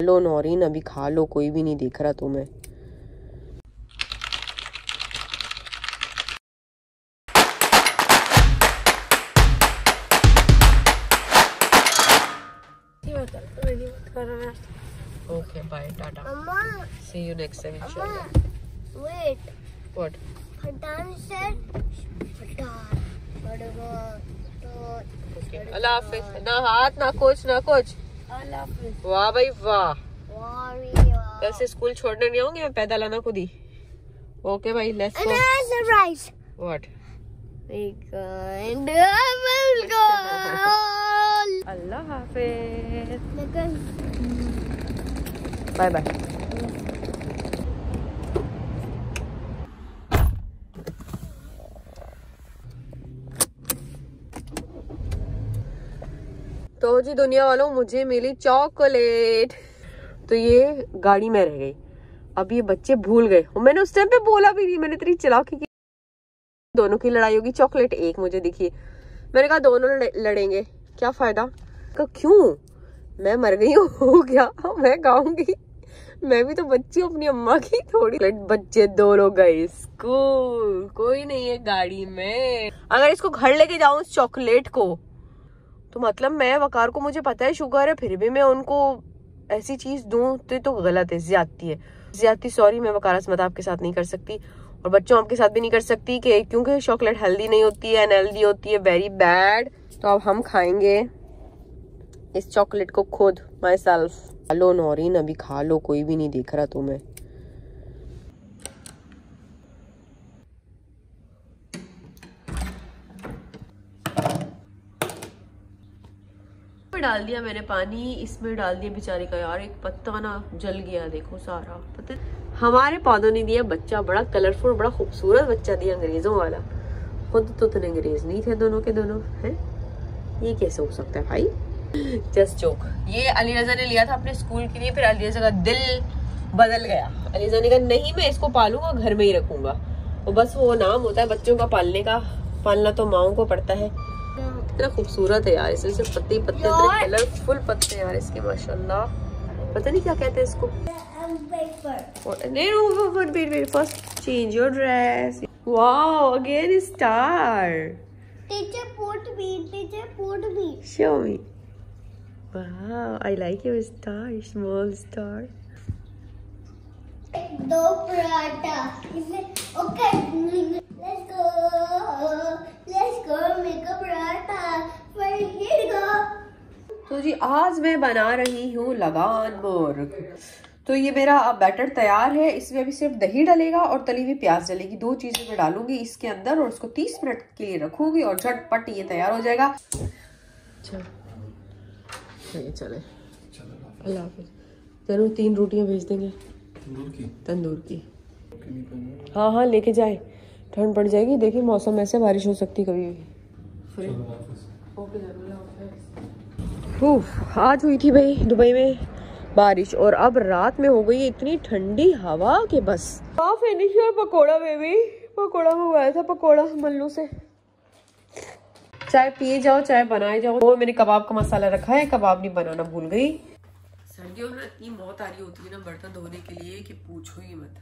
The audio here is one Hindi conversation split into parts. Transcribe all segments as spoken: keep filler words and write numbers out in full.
लो नौरीन, अभी खा लो, कोई भी नहीं देख रहा तुम्हें। Okay, bye, tata. Mama, See you next time, inshallah. Mama, wait. What? Patan said, Patan, whatever. Okay. Allah Hafiz. ना हाथ ना कुछ ना कुछ। Allah Hafiz. वाह भाई वाह। Warrior. कल से स्कूल छोड़ने नहीं आऊंगी, मैं पैदल आना खुद ही। ओके भाई, let's go. And there's a rice. What? We can do a goal. अल्लाह हाफिज। Because bye bye. तो जी दुनिया वालों, मुझे मिली चॉकलेट। तो ये गाड़ी में रह गई। अब ये बच्चे भूल गए और मैंने उस टाइम पे बोला भी नहीं, मैंने इतनी चालाकी की। दोनों की लड़ाई होगी, चॉकलेट एक मुझे दिखी। मैंने कहा दोनों लड़ेंगे, क्या फायदा। कहा क्यों, मैं मर गई हूँ क्या, मैं गाऊंगी, मैं भी तो बच्ची हूँ अपनी अम्मा की थोड़ी। बच्चे दोनों गए स्कूल, कोई नहीं है गाड़ी में। अगर इसको घर लेके जाऊं इस चॉकलेट को, तो मतलब मैं वकार को, मुझे पता है शुगर है, फिर भी मैं उनको ऐसी चीज दूं तो तो गलत है, ज्यादती है, ज्यादती। सॉरी, मैं वकार असमत आपके साथ नहीं कर सकती और बच्चों आपके साथ भी नहीं कर सकती, कि क्योंकि चॉकलेट हेल्दी नहीं होती है, अनहेल्दी होती है, वेरी बैड। तो अब हम खाएंगे इस चॉकलेट को खुद, माई सेल्फ। लो नौरीन, अभी खा लो, कोई भी नहीं देख रहा तुम्हें। डाल दिया मैंने पानी, इसमें डाल दिया बेचारे का यार एक पत्ता ना जल गया, देखो सारा पता। हमारे पौधों ने दिया बच्चा, बड़ा कलरफुल, बड़ा खूबसूरत बच्चा दिया अंग्रेजों वाला। खुद तो तुम अंग्रेज नहीं थे दोनों के दोनों, हैं? ये कैसे हो सकता है भाई, जस्ट जोक। ये अली रजा ने लिया था अपने स्कूल के लिए, फिर अली रजा का दिल बदल गया। अली रजा ने कहा नहीं, मैं इसको पालूंगा, घर में ही रखूंगा। और बस वो नाम होता है बच्चों का पालने का, पालना तो माओ को पड़ता है। कितना खूबसूरत है यार, इसमें से पत्ते पत्ते, कलरफुल पत्ते यार इसके, माशाल्लाह। पता नहीं क्या कहते हैं इसको। नहीं, first change your dress. Wow, again star. teacher put me, teacher put me. Show me. Wow, I like your star, small star. दो paratha. Okay, let's go. Let's go make a paratha. Here go. तो जी आज मैं बना रही हूँ लगान मुर्ग। तो ये मेरा बैटर तैयार है, इसमें अभी सिर्फ दही डलेगा और तली हुई प्याज डलेगी, दो चीजें मैं डालूंगी इसके अंदर और उसको तीस मिनट के लिए रखूंगी और झटपट ये तैयार हो जाएगा। चल चले, अल्लाह हाफिज। जरूर तीन रोटियां भेज देंगे तंदूर की, तंदूर की। हाँ हाँ लेके जाए, ठंड पड़ जाएगी, देखिए मौसम ऐसे, बारिश हो सकती कभी भी। आज हुई थी भाई दुबई में बारिश और अब रात में हो गई इतनी ठंडी हवा के बस। फिनिश और पकोड़ा बेबी, पकोड़ा मंगवाया था, पकोड़ा मल्लू से। चाय पिए जाओ, चाय बनाए जाओ। वो मैंने कबाब का मसाला रखा है, कबाब नहीं बनाना भूल गई। सर्दियों में इतनी मौत आ रही होती है ना बर्तन धोने के लिए कि पूछो ही मत।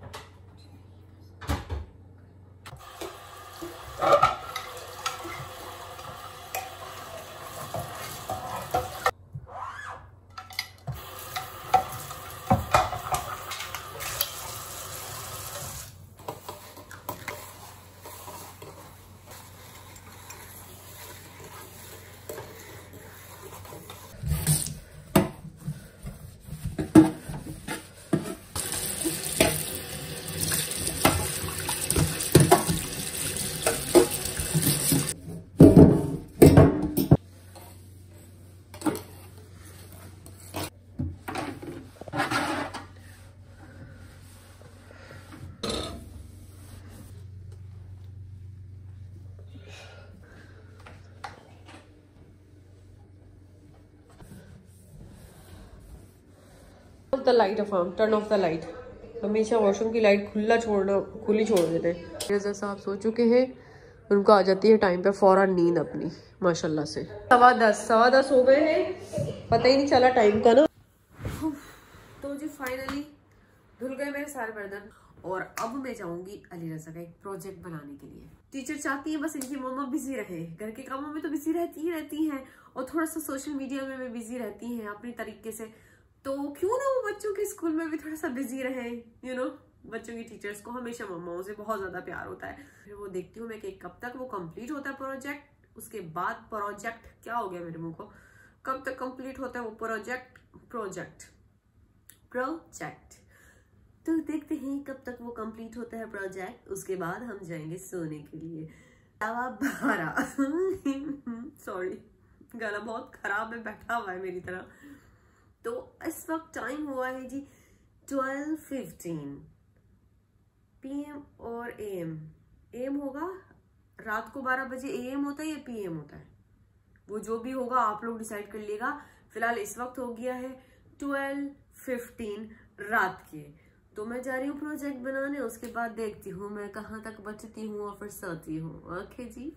The light off turn off the light. हमेशा वॉशरूम की लाइट खुला छोड़ना, खुली छोड़ देते हैं। रज़ा साहब सो चुके हैं, उनको आ जाती है टाइम पे फौरन नींद अपनी, माशाल्लाह से। सवा दस सवा दस हो गए हैं, पता ही नहीं चला टाइम का ना। फाइनली धुल गए मेरे सारे बर्तन और अब मैं जाऊंगी अली रजा का एक प्रोजेक्ट बनाने के लिए। टीचर चाहती है बस इनकी मम्मा बिजी रहे, घर के कामों में तो बिजी रहती ही रहती हैं और थोड़ा सा सोशल मीडिया में भी बिजी रहती हैं अपनी तरीके से, तो क्यों ना वो बच्चों के स्कूल में भी थोड़ा सा बिजी रहे। यू नो बच्चों की टीचर्स को हमेशा मम्माओं से बहुत ज्यादा प्यार होता है। फिर वो देखती हूँ मैं कि कब तक वो कंप्लीट होता है प्रोजेक्ट, उसके बाद प्रोजेक्ट क्या हो गया मेरे मुंह को, कब तक कंप्लीट होता है वो प्रोजेक्ट प्रोजेक्ट प्रोजेक्ट तो देखते हैं कब तक वो कंप्लीट होता है प्रोजेक्ट। उसके बाद हम जाएंगे सोने के लिए। बारह सॉरी गला बहुत खराब है, बैठा हुआ है मेरी तरह। तो इस वक्त टाइम हुआ है जी ट्वेल्व फिफ्टीन पी एम और ए एम। ए एम होगा रात को बारह बजे, ए एम होता है या पी एम होता है, वो जो भी होगा आप लोग डिसाइड कर लिएगा। फिलहाल इस वक्त हो गया है ट्वेल्व फिफ्टीन रात के, तो मैं जा रही हूँ प्रोजेक्ट बनाने। उसके बाद देखती हूँ मैं कहाँ तक बचती हूँ और फिर सोती हूँ। ओके जी।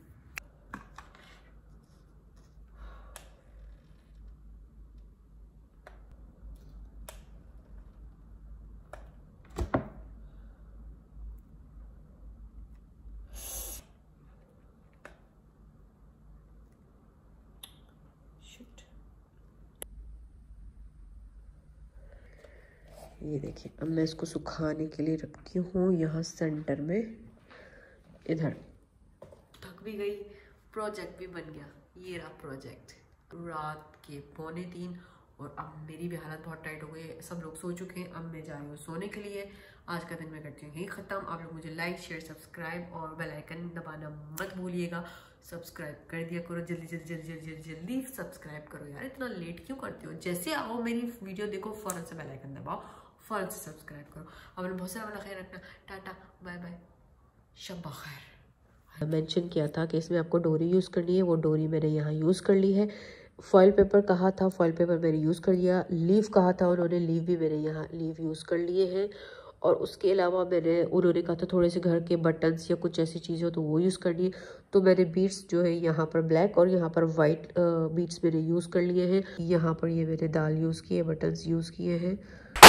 ये देखिए अब मैं इसको सुखाने के लिए रखती हूँ यहाँ सेंटर में इधर। थक भी गई, प्रोजेक्ट भी बन गया। ये रहा प्रोजेक्ट रात के पौने तीन और अब मेरी भी हालत बहुत टाइट हो गई है, सब लोग सो चुके हैं। अब मैं जा रही हूँ सोने के लिए। आज का दिन मैं करती हूँ यही ख़त्म। आप लोग मुझे लाइक शेयर सब्सक्राइब और बेल आइकन दबाना मत भूलिएगा। सब्सक्राइब कर दिया करो, जल्दी जल्दी जल्दी जल्दी जल्दी जल्दी सब्सक्राइब करो यार, इतना लेट क्यों करती हो। जैसे आओ मेरी वीडियो देखो फ़ौरन से बेल आइकन दबाओ, फ़ौरन से सब्सक्राइब करो। अपने बहुत सारा वाला ख्याल रखना। टाटा बाय बाय, शब बखैर। मेंशन किया था कि इसमें आपको डोरी यूज़ करनी है, वो डोरी मैंने यहाँ यूज़ कर ली है। फॉइल पेपर कहा था, फॉइल पेपर मैंने यूज़ कर लिया। लीव कहा था उन्होंने, लीव भी मैंने यहाँ लीव यूज़ कर लिए हैं। और उसके अलावा मैंने उन्होंने कहा था थोड़े से घर के बटन्स या कुछ ऐसी चीज़ें हो तो वो यूज़ करनी है, तो मैंने बीड्स जो है यहाँ पर ब्लैक और यहाँ पर वाइट बीड्स मैंने यूज़ कर लिए हैं। यहाँ पर ये मैंने दाल यूज़ किए, बटन्स यूज़ किए हैं।